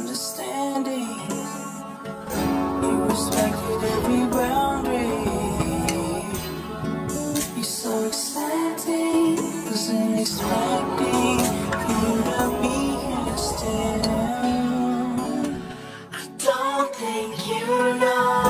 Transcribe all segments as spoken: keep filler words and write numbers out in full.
understanding. You respected every boundary. You're so exciting, wasn't expecting you to be here still. I don't think you know.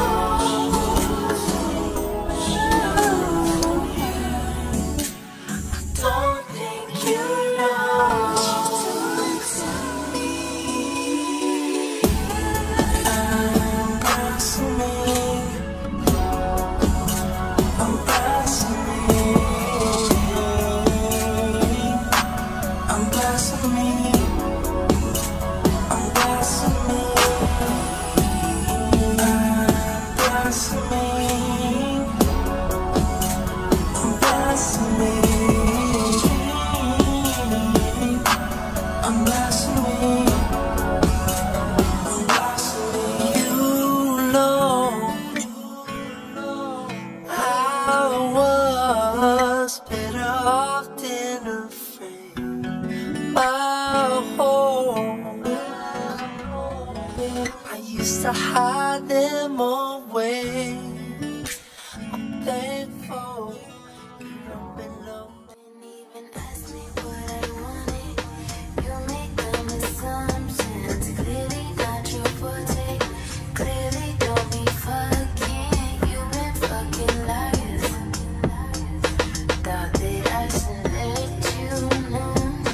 To hide them away. I'm thankful you don't belong. Didn't even ask me what I wanted. You make them assumptions. Clearly not your forte. Clearly don't be fucking. You've been fucking liars. Thought that I should let you know.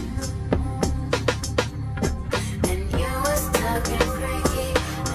And you was talking freaky.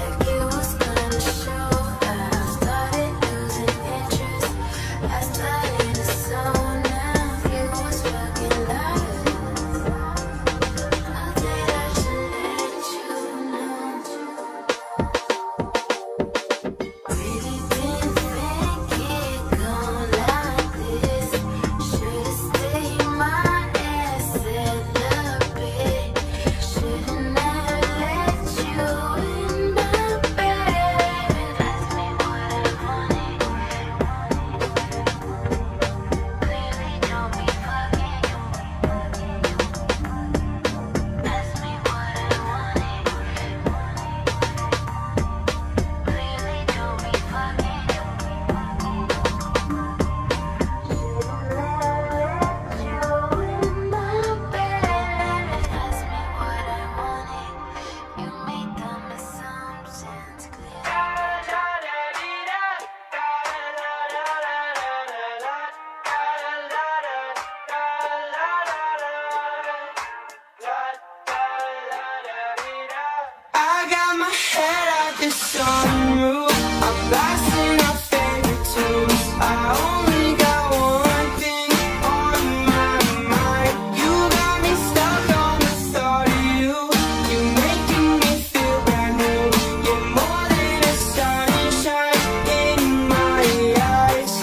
Sunroof, I'm blasting our favorite tunes. I only got one thing on my mind. You got me stuck on the thought of you. You're making me feel brand new. You're more than a sunshine in my eyes.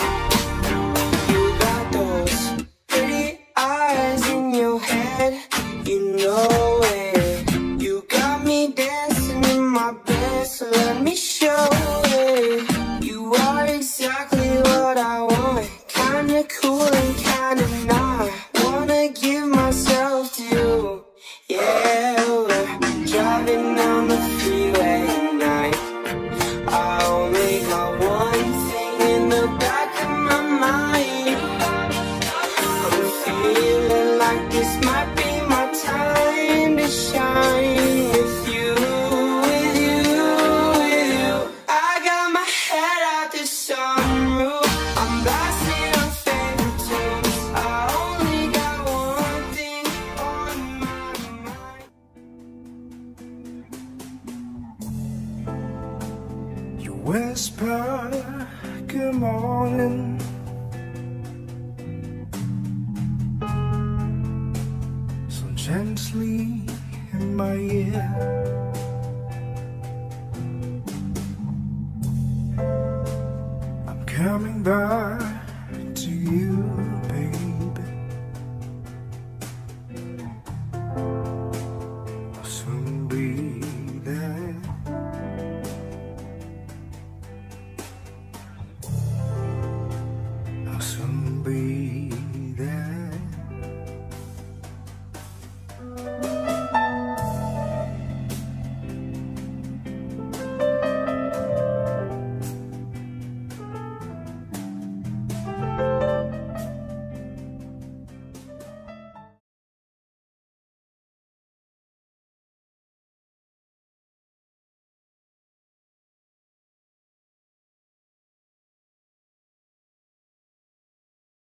You got those pretty eyes in your head. You know it. You got me dancing in my bed, so let me show it. You are exactly what I want. Kinda cool and kinda not. Wanna give myself to you. Yeah, we're driving down the freeway at night. I only got one thing in the back of my mind. I'm feeling like this might be my time to shine with you. Whisper, good morning. So gently in my ear. I'm coming back